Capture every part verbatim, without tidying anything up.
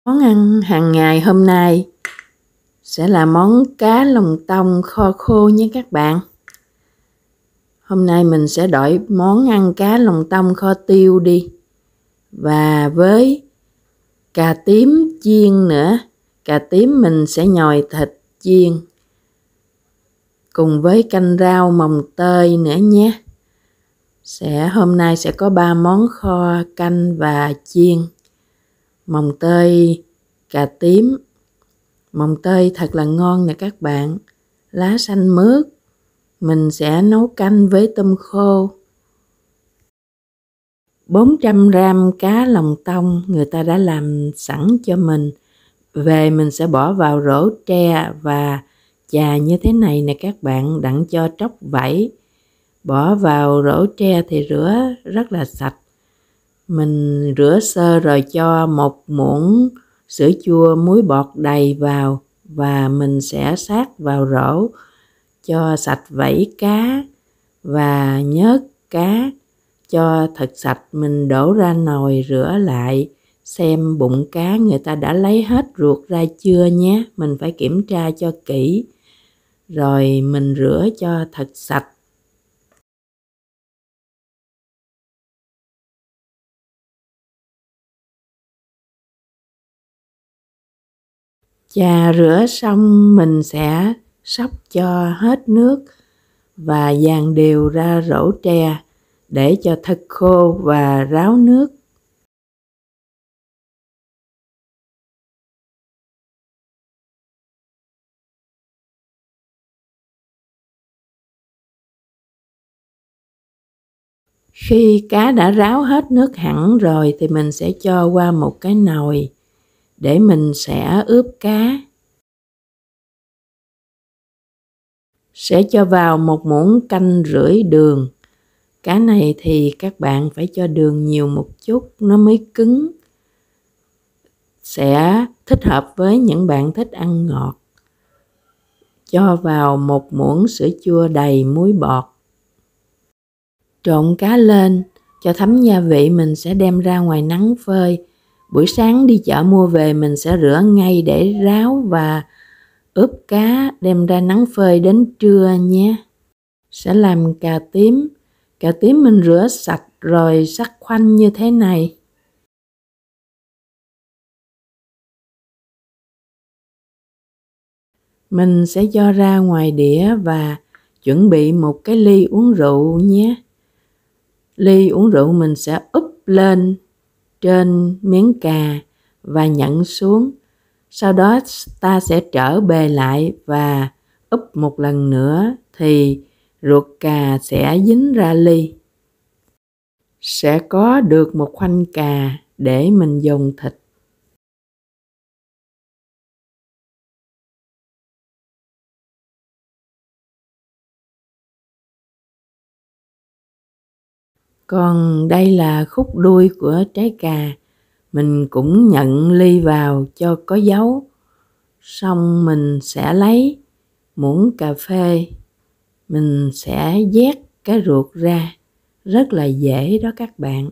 Món ăn hàng ngày hôm nay sẽ là món cá lồng tông kho khô nhé các bạn. Hôm nay mình sẽ đổi món ăn cá lồng tông kho tiêu đi. Và với cà tím chiên nữa. Cà tím mình sẽ nhồi thịt chiên. Cùng với canh rau mồng tơi nữa nhé. Sẽ hôm nay sẽ có ba món kho, canh và chiên. Mồng tơi, cà tím. Mồng tơi thật là ngon nè các bạn. Lá xanh mướt. Mình sẽ nấu canh với tôm khô. bốn trăm gam cá lồng tông người ta đã làm sẵn cho mình. Về mình sẽ bỏ vào rổ tre và chà như thế này nè các bạn, đặng cho tróc vảy. Bỏ vào rổ tre thì rửa rất là sạch. Mình rửa sơ rồi cho một muỗng sữa chua muối bọt đầy vào và mình sẽ sát vào rổ cho sạch vảy cá và nhớt cá cho thật sạch. Mình đổ ra nồi rửa lại xem bụng cá người ta đã lấy hết ruột ra chưa nhé. Mình phải kiểm tra cho kỹ rồi mình rửa cho thật sạch. Chà rửa xong mình sẽ xóc cho hết nước và dàn đều ra rổ tre để cho thật khô và ráo nước. Khi cá đã ráo hết nước hẳn rồi thì mình sẽ cho qua một cái nồi để mình sẽ ướp cá. Sẽ cho vào một muỗng canh rưỡi đường. Cá này thì các bạn phải cho đường nhiều một chút nó mới cứng. Sẽ thích hợp với những bạn thích ăn ngọt. Cho vào một muỗng sữa chua đầy muối bọt. Trộn cá lên, cho thấm gia vị mình sẽ đem ra ngoài nắng phơi. Buổi sáng đi chợ mua về mình sẽ rửa ngay để ráo và ướp cá đem ra nắng phơi đến trưa nhé. Sẽ làm cà tím. Cà tím mình rửa sạch rồi sắc khoanh như thế này. Mình sẽ cho ra ngoài đĩa và chuẩn bị một cái ly uống rượu nhé. Ly uống rượu mình sẽ úp lên trên miếng cà và nhận xuống. Sau đó ta sẽ trở bề lại và úp một lần nữa thì ruột cà sẽ dính ra ly. Sẽ có được một khoanh cà để mình dùng thịt. Còn đây là khúc đuôi của trái cà. Mình cũng nhận ly vào cho có dấu. Xong mình sẽ lấy muỗng cà phê. Mình sẽ vét cái ruột ra. Rất là dễ đó các bạn.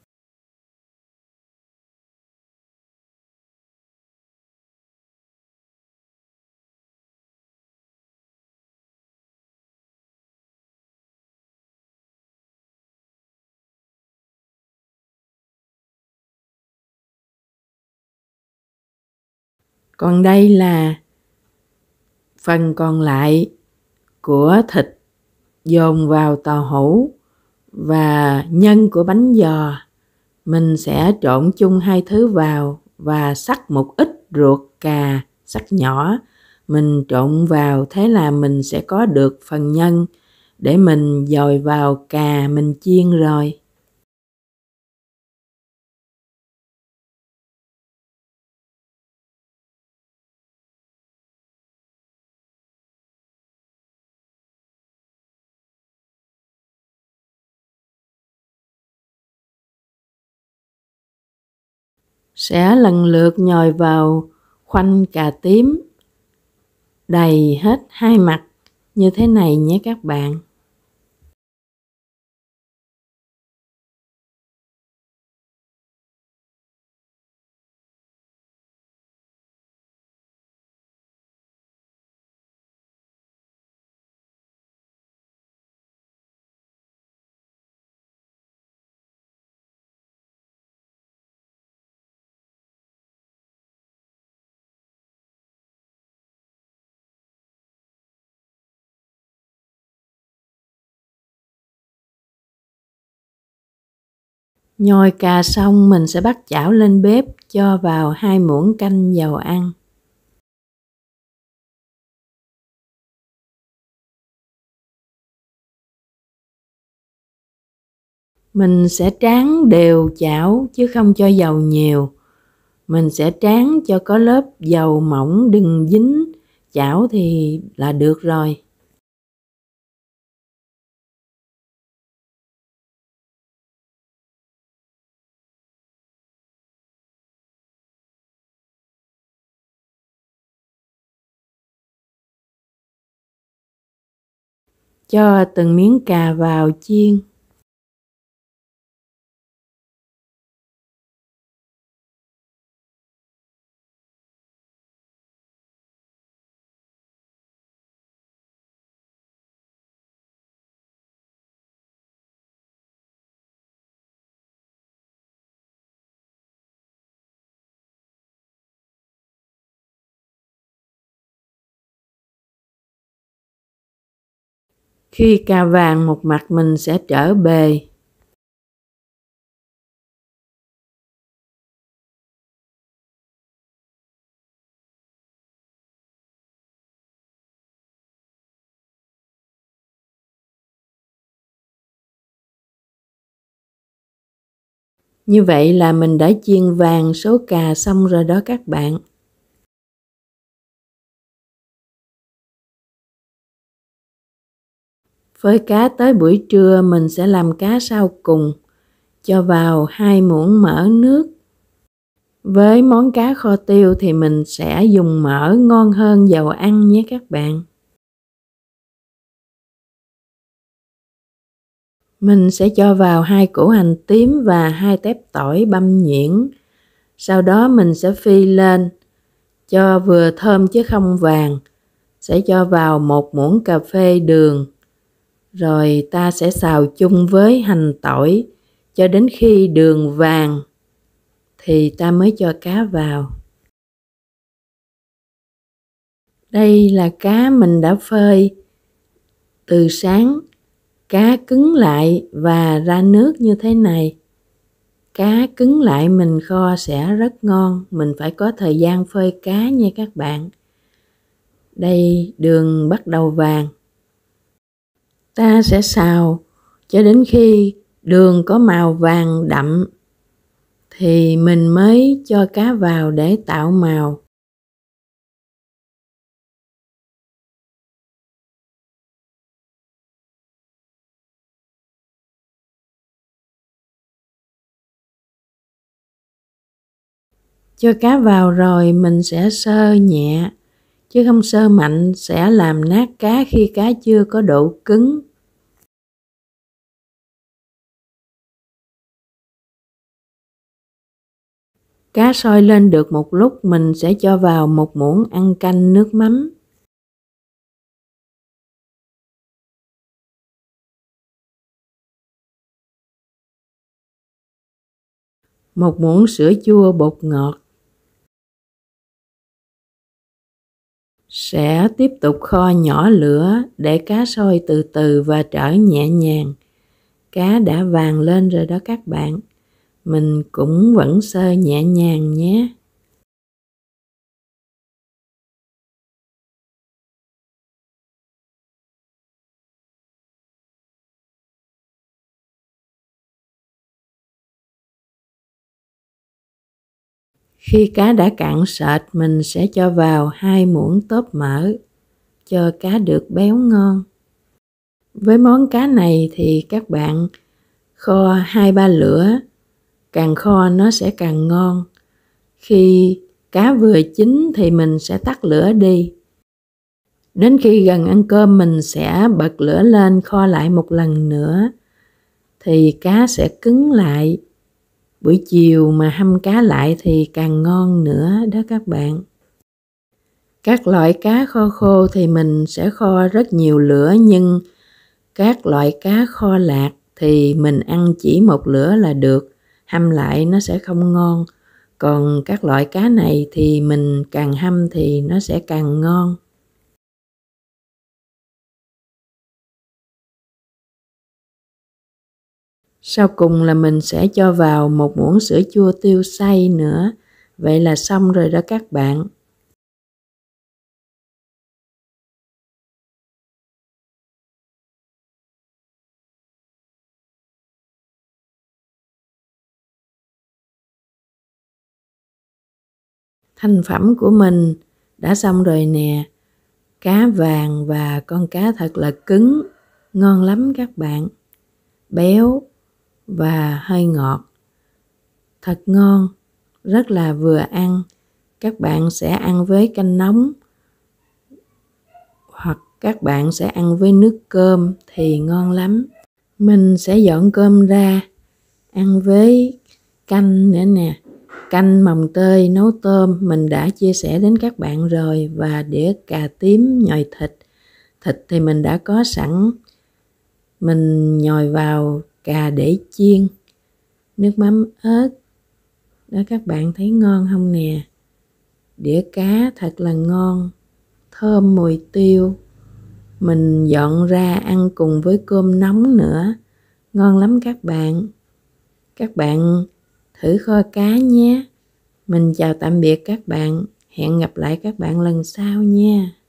Còn đây là phần còn lại của thịt dồn vào tàu hũ và nhân của bánh giò. Mình sẽ trộn chung hai thứ vào và sắc một ít ruột cà sắc nhỏ. Mình trộn vào thế là mình sẽ có được phần nhân để mình dồi vào cà mình chiên rồi. Sẽ lần lượt nhồi vào khoanh cà tím đầy hết hai mặt như thế này nhé các bạn. Nhồi cà xong mình sẽ bắt chảo lên bếp, cho vào hai muỗng canh dầu ăn. Mình sẽ tráng đều chảo chứ không cho dầu nhiều. Mình sẽ tráng cho có lớp dầu mỏng, đừng dính chảo thì là được rồi. Cho từng miếng cà vào chiên. Khi cà vàng một mặt mình sẽ trở bề. Như vậy là mình đã chiên vàng số cà xong rồi đó các bạn. Với cá tới buổi trưa mình sẽ làm cá sau cùng. Cho vào hai muỗng mỡ nước. Với món cá kho tiêu thì mình sẽ dùng mỡ ngon hơn dầu ăn nhé các bạn. Mình sẽ cho vào hai củ hành tím và hai tép tỏi băm nhuyễn. Sau đó mình sẽ phi lên, cho vừa thơm chứ không vàng. Sẽ cho vào một muỗng cà phê đường. Rồi ta sẽ xào chung với hành tỏi cho đến khi đường vàng thì ta mới cho cá vào. Đây là cá mình đã phơi từ sáng. Cá cứng lại và ra nước như thế này. Cá cứng lại mình kho sẽ rất ngon. Mình phải có thời gian phơi cá nha các bạn. Đây đường bắt đầu vàng. Ta sẽ xào cho đến khi đường có màu vàng đậm thì mình mới cho cá vào để tạo màu. Cho cá vào rồi mình sẽ sơ nhẹ, chứ không sơ mạnh sẽ làm nát cá khi cá chưa có độ cứng. Cá sôi lên được một lúc mình sẽ cho vào một muỗng ăn canh nước mắm. Một muỗng sữa chua bột ngọt. Sẽ tiếp tục kho nhỏ lửa để cá sôi từ từ và trở nhẹ nhàng. Cá đã vàng lên rồi đó các bạn. Mình cũng vẫn sơ nhẹ nhàng nhé. Khi cá đã cạn sệt mình sẽ cho vào hai muỗng tóp mỡ cho cá được béo ngon. Với món cá này thì các bạn kho hai ba lửa, càng kho nó sẽ càng ngon. Khi cá vừa chín thì mình sẽ tắt lửa đi. Đến khi gần ăn cơm mình sẽ bật lửa lên kho lại một lần nữa thì cá sẽ cứng lại. Buổi chiều mà hâm cá lại thì càng ngon nữa đó các bạn. Các loại cá kho khô thì mình sẽ kho rất nhiều lửa, nhưng các loại cá kho lạc thì mình ăn chỉ một lửa là được, hâm lại nó sẽ không ngon. Còn các loại cá này thì mình càng hâm thì nó sẽ càng ngon. Sau cùng là mình sẽ cho vào một muỗng sữa chua tiêu xay nữa. Vậy là xong rồi đó các bạn. Thành phẩm của mình đã xong rồi nè. Cá vàng và con cá thật là cứng, ngon lắm các bạn. Béo và hơi ngọt. Thật ngon, rất là vừa ăn. Các bạn sẽ ăn với canh nóng hoặc các bạn sẽ ăn với nước cơm thì ngon lắm. Mình sẽ dọn cơm ra ăn với canh nữa nè. Canh mồng tơi nấu tôm mình đã chia sẻ đến các bạn rồi, và đĩa cà tím nhồi thịt. Thịt thì mình đã có sẵn, mình nhồi vào cà để chiên. Nước mắm ớt. Đó các bạn thấy ngon không nè. Đĩa cá thật là ngon, thơm mùi tiêu. Mình dọn ra ăn cùng với cơm nóng nữa. Ngon lắm các bạn. Các bạn thử kho cá nhé. Mình chào tạm biệt các bạn. Hẹn gặp lại các bạn lần sau nha.